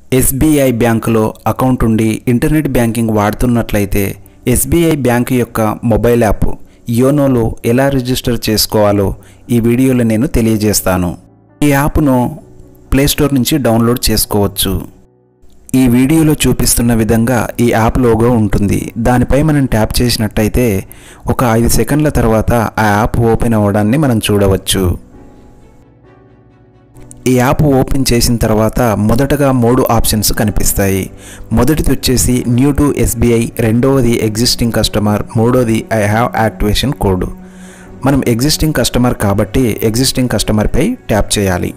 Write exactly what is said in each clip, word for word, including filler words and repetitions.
SBI బ్యాంకులో account ఉండి internet banking వాడుతున్నట్లయితే ఎస్బీఐ బ్యాంకు యొక్క మొబైల్ యాప్ యోనోలో ఎలా రిజిస్టర్ చేసుకోవాలో ఈ వీడియోలో నేను తెలియజేస్తాను. ఈ యాప్ను ప్లేస్టోర్ నుంచి డౌన్లోడ్ చేసుకోవచ్చు. ఈ వీడియోలో చూపిస్తున్న విధంగా ఈ యాప్ లోగో ఉంటుంది. దానిపై మనం ట్యాప్ చేసినట్టయితే ఒక ఐదు సెకండ్ల తర్వాత ఆ యాప్ ఓపెన్ అవ్వడాన్ని మనం చూడవచ్చు. ఈ యాప్ ఓపెన్ చేసిన తర్వాత మొదటగా మూడు ఆప్షన్స్ కనిపిస్తాయి. మొదటిది వచ్చేసి న్యూ టు ఎస్బీఐ, రెండవది ఎగ్జిస్టింగ్ కస్టమర్, మూడోది ఐ హ్యావ్ యాక్టివేషన్ కోడ్. మనం ఎగ్జిస్టింగ్ కస్టమర్ కాబట్టి ఎగ్జిస్టింగ్ కస్టమర్పై ట్యాప్ చేయాలి.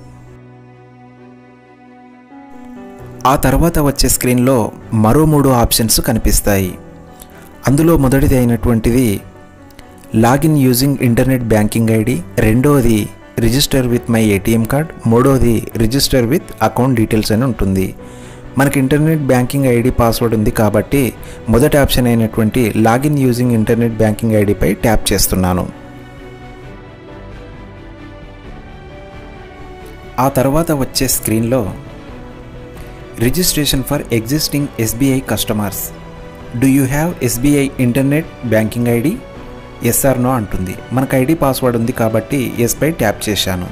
ఆ తర్వాత వచ్చే స్క్రీన్లో మరో మూడు ఆప్షన్స్ కనిపిస్తాయి. అందులో మొదటిది అయినటువంటిది login using internet banking ID, రెండవది register with my ATM card, మూడోది రిజిస్టర్ విత్ అకౌంట్ డీటెయిల్స్ అని ఉంటుంది. మనకి ఇంటర్నెట్ బ్యాంకింగ్ ఐడి పాస్వర్డ్ ఉంది కాబట్టి మొదటి ఆప్షన్ అయినటువంటి లాగిన్ యూజింగ్ ఇంటర్నెట్ బ్యాంకింగ్ ఐడిపై ట్యాప్ చేస్తున్నాను. ఆ తర్వాత వచ్చే స్క్రీన్లో registration for existing SBI customers, do you have SBI internet banking ID, yes or no అంటుంది. మనకు ఐడి పాస్వర్డ్ ఉంది కాబట్టి ఎస్ పై ట్యాప్ చేశాను.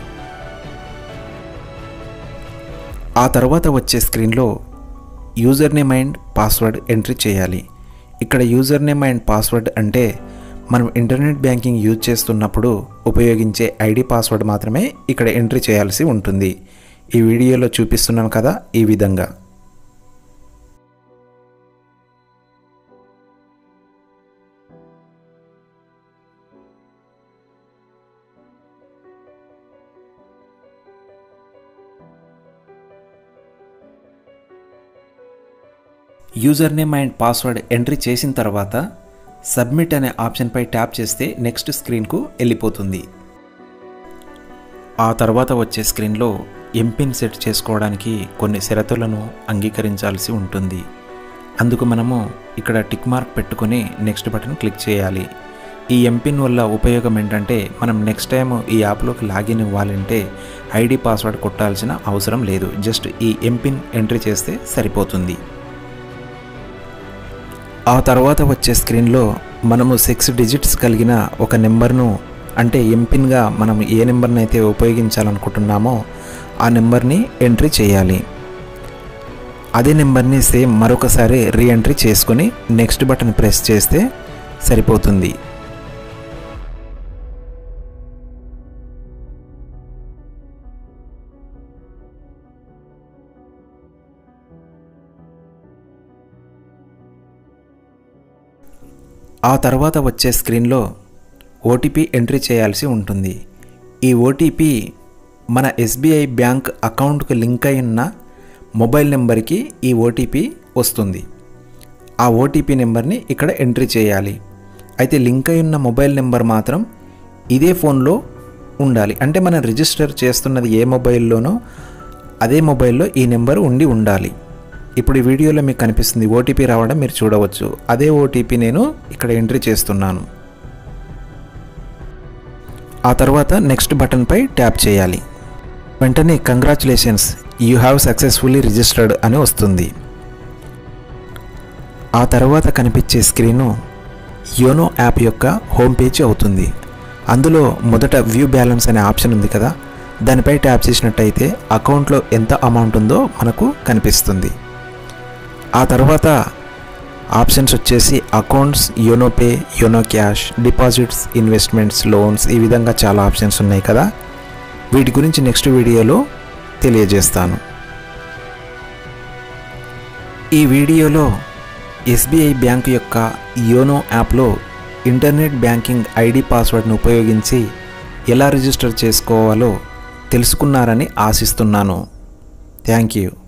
ఆ తర్వాత వచ్చే స్క్రీన్లో user name and password entry చేయాలి. ఇక్కడ యూజర్ నేమ్ అండ్ పాస్వర్డ్ అంటే మనం ఇంటర్నెట్ బ్యాంకింగ్ యూజ్ చేస్తున్నప్పుడు ఉపయోగించే ఐడి పాస్వర్డ్ మాత్రమే ఇక్కడ ఎంట్రీ చేయాల్సి ఉంటుంది. ఈ వీడియోలో చూపిస్తున్నాను కదా, ఈ విధంగా. User name and password entry చేసిన తర్వాత సబ్మిట్ అనే ఆప్షన్పై ట్యాప్ చేస్తే నెక్స్ట్ స్క్రీన్కు వెళ్ళిపోతుంది. ఆ తర్వాత వచ్చే స్క్రీన్లో ఎంపిన్ సెట్ చేసుకోవడానికి కొన్ని షరతులను అంగీకరించాల్సి ఉంటుంది. అందుకు మనము ఇక్కడ టిక్ మార్క్ పెట్టుకొని నెక్స్ట్ బటన్ క్లిక్ చేయాలి. ఈ ఎంపిన్ వల్ల ఉపయోగం ఏంటంటే మనం నెక్స్ట్ టైం ఈ యాప్లోకి లాగిన్ ఇవ్వాలంటే ఐడి పాస్వర్డ్ కొట్టాల్సిన అవసరం లేదు. జస్ట్ ఈ ఎంపిన్ ఎంట్రీ చేస్తే సరిపోతుంది. ఆ తర్వాత వచ్చే స్క్రీన్లో మనము సిక్స్ డిజిట్స్ కలిగిన ఒక నెంబర్ను, అంటే ఎంపిన్గా మనం ఏ నెంబర్ని అయితే ఉపయోగించాలనుకుంటున్నామో ఆ నెంబర్ని ఎంట్రీ చేయాలి. అదే నెంబర్ని సేమ్ మరొకసారి రీఎంట్రీ చేసుకొని నెక్స్ట్ బటన్ ప్రెస్ చేస్తే సరిపోతుంది. ఆ తర్వాత వచ్చే స్క్రీన్లో ఓటీపీ ఎంట్రీ చేయాల్సి ఉంటుంది. ఈ ఓటీపీ మన ఎస్బీఐ బ్యాంక్ అకౌంట్కి లింక్ అయి ఉన్న మొబైల్ నెంబర్కి ఈ ఓటీపీ వస్తుంది. ఆ ఓటీపీ నెంబర్ని ఇక్కడ ఎంట్రీ చేయాలి. అయితే లింక్ అయి ఉన్న మొబైల్ నెంబర్ మాత్రం ఇదే ఫోన్లో ఉండాలి. అంటే మనం రిజిస్టర్ చేస్తున్నది ఏ మొబైల్లోనో అదే మొబైల్లో ఈ నెంబర్ ఉండి ఉండాలి. ఇప్పుడు ఈ వీడియోలో మీకు కనిపిస్తుంది ఓటీపీ రావడం మీరు చూడవచ్చు. అదే ఓటీపీ నేను ఇక్కడ ఎంట్రీ చేస్తున్నాను. ఆ తర్వాత నెక్స్ట్ బటన్పై ట్యాప్ చేయాలి. వెంటనే congratulations, you have successfully registered అని వస్తుంది. ఆ తర్వాత కనిపించే స్క్రీను యోనో యాప్ యొక్క హోమ్ పేజ్ అవుతుంది. అందులో మొదట వ్యూ బ్యాలెన్స్ అనే ఆప్షన్ ఉంది కదా, దానిపై ట్యాప్ చేసినట్టయితే అకౌంట్లో ఎంత అమౌంట్ ఉందో మనకు కనిపిస్తుంది. ఆ తర్వాత ఆప్షన్స్ వచ్చేసి accounts, YONO pay, YONO cash, deposits, investments, loans, ఈ విధంగా చాలా ఆప్షన్స్ ఉన్నాయి కదా. వీటి గురించి నెక్స్ట్ వీడియోలో తెలియజేస్తాను. ఈ వీడియోలో ఎస్బీఐ బ్యాంక్ యొక్క యోనో యాప్లో ఇంటర్నెట్ బ్యాంకింగ్ ఐడి పాస్వర్డ్ను ఉపయోగించి ఎలా రిజిస్టర్ చేసుకోవాలో తెలుసుకున్నారని ఆశిస్తున్నాను. Thank you.